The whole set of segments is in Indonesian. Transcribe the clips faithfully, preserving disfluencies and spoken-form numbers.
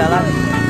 jalan.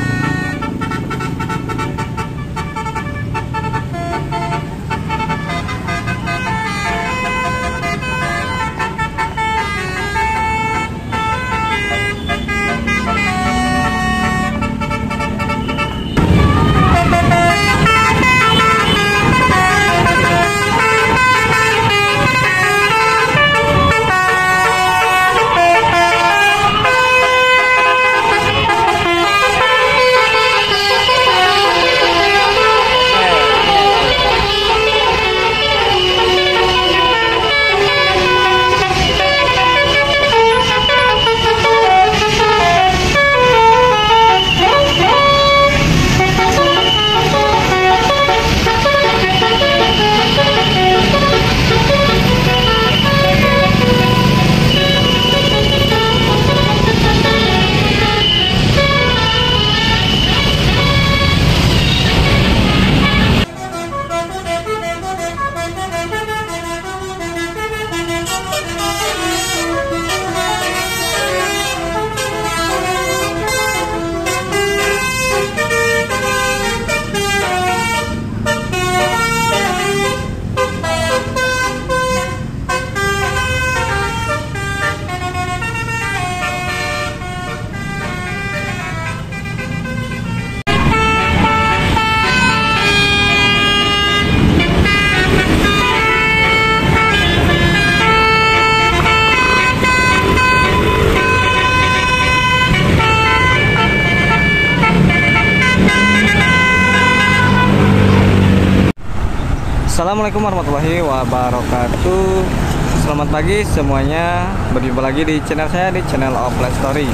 Assalamualaikum warahmatullahi wabarakatuh. Selamat pagi semuanya. Berjumpa lagi di channel saya, di channel Offline Story.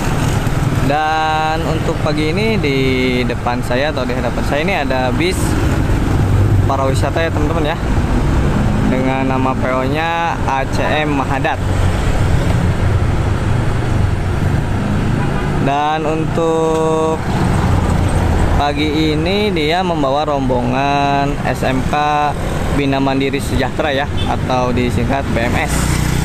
Dan untuk pagi ini di depan saya atau di hadapan saya ini ada bis para wisata ya teman-teman ya, dengan nama P O nya A C M Mahadat. Dan untuk pagi ini dia membawa rombongan S M K Bina Mandiri Sejahtera ya, atau disingkat B M S.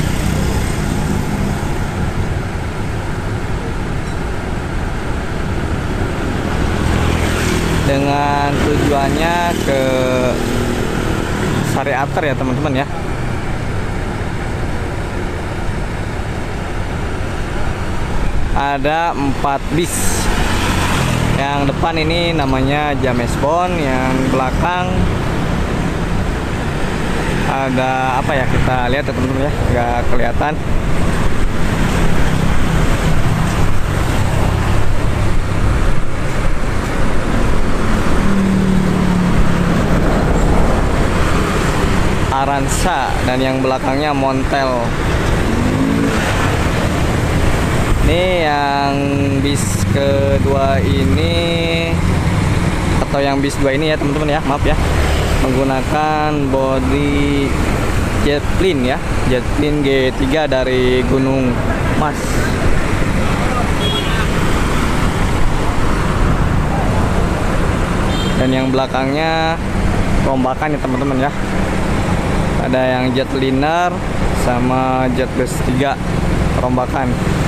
Dengan tujuannya ke Sari Ater ya teman-teman ya. Ada empat bis. Yang depan ini namanya Jamesbon, yang belakang ada apa ya, kita lihat ya teman-teman ya, nggak kelihatan. Aransa, dan yang belakangnya Montel. Ini yang bis kedua ini, atau yang bis dua ini ya teman-teman ya, maaf ya, menggunakan bodi Jetlin ya, Jetlin G tiga dari Gunung Mas. Dan yang belakangnya rombakan ya teman-teman ya, ada yang Jetliner sama Jetbus tiga rombakan.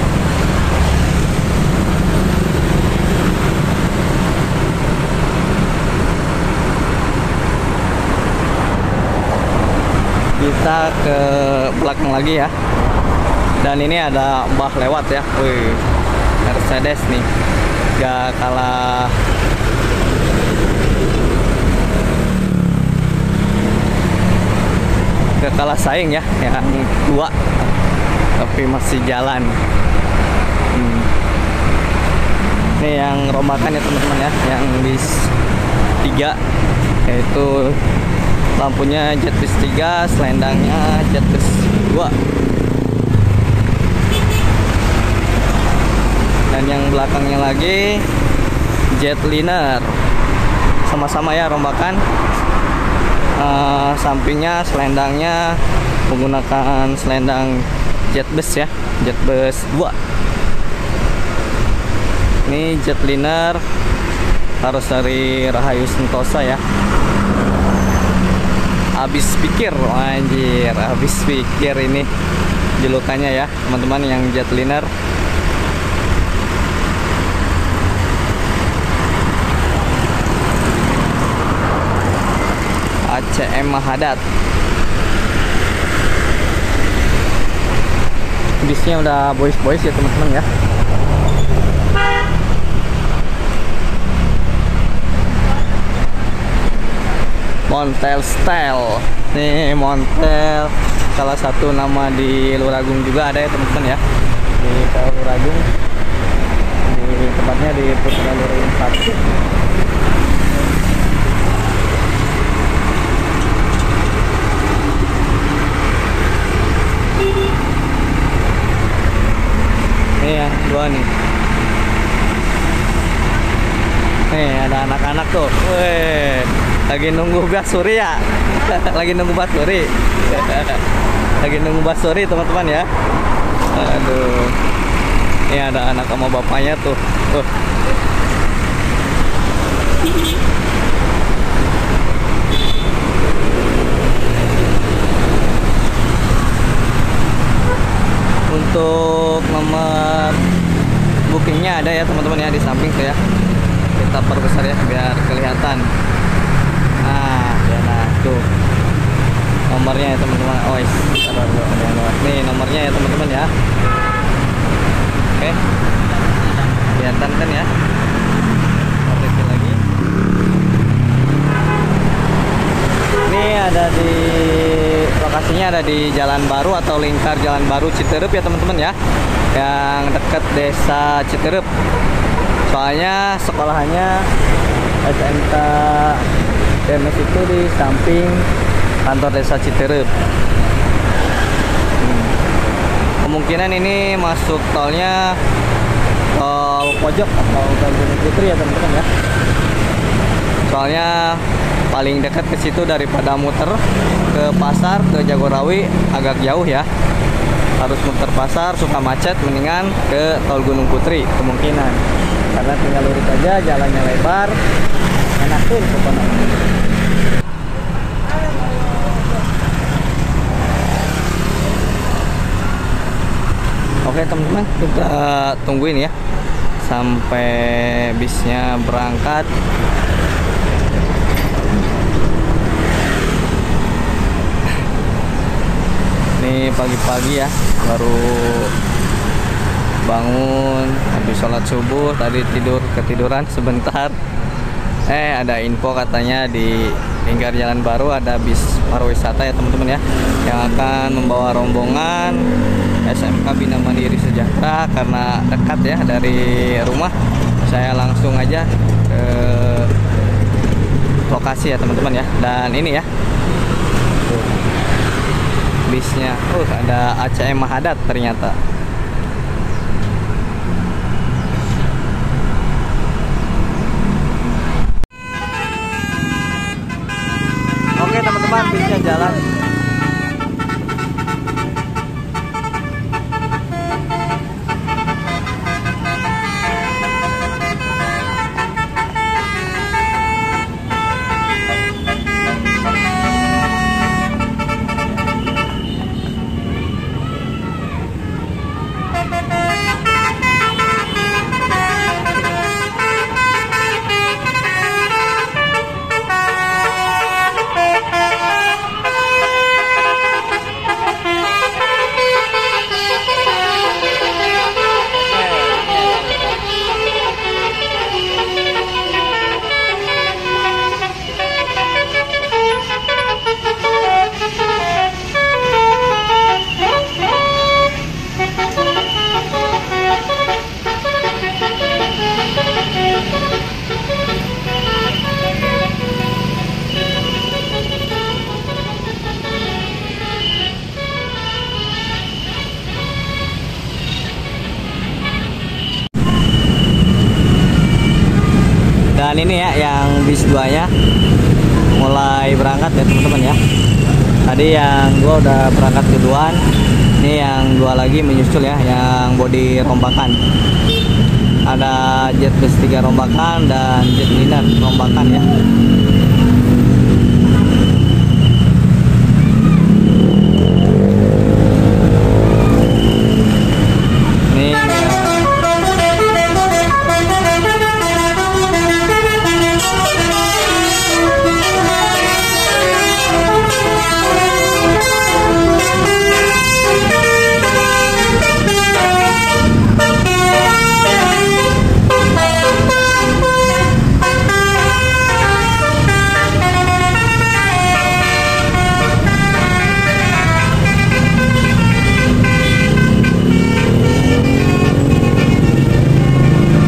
Kita ke belakang lagi ya, dan ini ada bah lewat ya. Wih, Mercedes nih, gak kalah gak kalah saing ya, yang dua tapi masih jalan. hmm. Ini yang rombakan ya teman-teman ya, yang bis tiga, yaitu lampunya Jetbus tiga, selendangnya Jetbus dua. Dan yang belakangnya lagi Jetliner, sama-sama ya rombakan. Uh, sampingnya selendangnya menggunakan selendang Jetbus ya, Jetbus dua. Ini Jetliner harus dari Rahayu Sentosa ya. Habis pikir, anjir, habis pikir ini julukannya ya teman-teman, yang Jetliner. C M Mahadat. Bisnya udah boys-boys ya teman-teman ya. Montel Style. Nih Montel, salah satu nama di Luragung juga ada ya teman-teman ya. Di Luragung. Di tempatnya di Pusat Luragung satu. Ini ya, dua nih. Nih ada anak-anak tuh. Weh, lagi nunggu basuri ya. Lagi nunggu basuri. Lagi nunggu basuri teman-teman ya. Aduh. Ini ada anak sama bapaknya tuh. Tuh. Untuk nomor bookingnya ada ya teman-teman ya di samping tuh ya. Kita perbesar ya biar kelihatan. Nah, ya nah tuh nomornya ya teman-teman. Oh, nih nomornya ya teman-teman ya. Oke, kelihatan kan ya. Oke lagi. Ini ada di lokasinya ada di Jalan Baru atau lingkar Jalan Baru Citerep ya teman-teman ya, yang dekat desa Citerep. Soalnya sekolahannya S M K D M S itu di samping kantor desa Citerep. Hmm. Kemungkinan ini masuk tolnya tol pojok atau tol Gunung Putri ya teman-teman ya. Soalnya paling dekat ke situ daripada muter ke pasar ke Jagorawi agak jauh ya. Harus muter pasar suka macet, mendingan ke tol Gunung Putri kemungkinan. Karena tinggal lurus aja, jalannya lebar, enak tuh pokoknya. Oke teman-teman, kita tungguin ya sampai bisnya berangkat. Ini pagi-pagi ya, baru bangun habis sholat subuh, tadi tidur ketiduran sebentar. Eh ada info katanya di lingkar Jalan Baru ada bis pariwisata ya teman-teman ya, yang akan membawa rombongan S M K Bina Mandiri Sejahtera. Karena dekat ya dari rumah, saya langsung aja ke lokasi ya teman-teman ya. Dan ini ya tuh, bisnya, uh ada A C M Mahadat ternyata. Oke teman-teman, bisnya jalan. Dan ini ya yang bis dua nya mulai berangkat ya teman-teman ya. Tadi yang dua udah berangkat duluan, ini yang dua lagi menyusul ya, yang bodi rombakan. Ada jet bus tiga rombakan dan jet liner rombakan ya.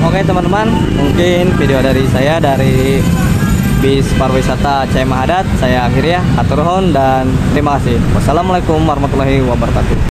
Oke teman-teman, mungkin video dari saya dari bis pariwisata C M Hadat saya akhiri ya. Hatur nuhun dan terima kasih. Wassalamualaikum warahmatullahi wabarakatuh.